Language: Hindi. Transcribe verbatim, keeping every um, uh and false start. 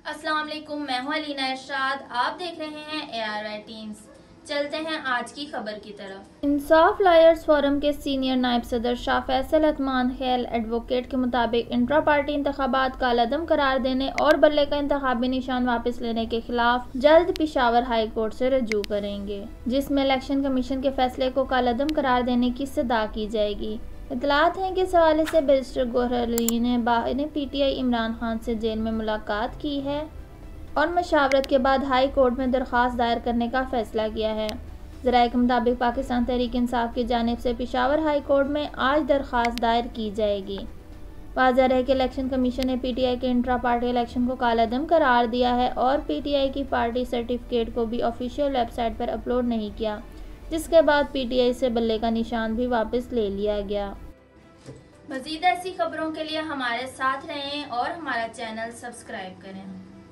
अस्सलाम वालेकुम, मैं हूं अलीना इरशाद। आप देख रहे हैं ए आर वाई टीम्स। चलते हैं आज की खबर की तरफ। इंसाफ लायर्स फोरम के सीनियर नायब सदर शाह फैसल अतमान खेल एडवोकेट के मुताबिक इंट्रा पार्टी इंतखाबात कालादम करार देने और बल्ले का इंतखाबी निशान वापस लेने के खिलाफ जल्द पिशावर हाई कोर्ट से रजू करेंगे, जिसमें इलेक्शन कमीशन के फैसले को कालादम करार देने की सदा की जाएगी। इतलात हैं कि इस हवाले से बैरिस्टर गौहर अली ने बाहर P T I Imran Khan से जेल में मुलाकात की है और मशावरत के बाद हाई कोर्ट में दरख्वास्त दायर करने का फैसला किया है। ज़राए के मुताबिक पाकिस्तान तहरीक इंसाफ की जानिब से पिशावर हाई कोर्ट में आज दरख्वास्त दायर की जाएगी। वाज़ेह है कि इलेक्शन कमीशन ने पी टी आई के इंट्रा पार्टी इलेक्शन को कालादम करार दिया है और पी टी आई की पार्टी सर्टिफिकेट को भी ऑफिशियल वेबसाइट पर अपलोड नहीं किया, जिसके बाद पी टी आई से बल्ले का निशान भी वापस ले लिया गया। मज़ीद ऐसी खबरों के लिए हमारे साथ रहें और हमारा चैनल सब्सक्राइब करें।